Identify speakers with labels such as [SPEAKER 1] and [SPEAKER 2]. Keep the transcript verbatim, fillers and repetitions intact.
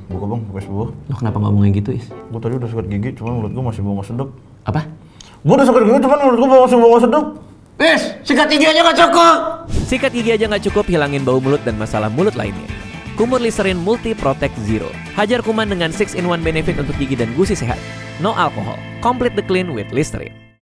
[SPEAKER 1] Buka bang, pakai sebuah.
[SPEAKER 2] Lo kenapa ngomongnya gitu, Is?
[SPEAKER 1] Gue tadi udah sikat gigi, cuman mulut gue masih bau nggak sedap.
[SPEAKER 2] Apa?
[SPEAKER 1] Gue udah sikat gigi, cuman mulut gue masih bau nggak sedap.
[SPEAKER 2] Is, sikat gigi aja nggak cukup.
[SPEAKER 3] Sikat gigi aja nggak cukup, hilangin bau mulut dan masalah mulut lainnya. Kumur Listerine Multi Protect Zero. Hajar kuman dengan six in one benefit untuk gigi dan gusi sehat. No alcohol. Complete the clean with Listerine.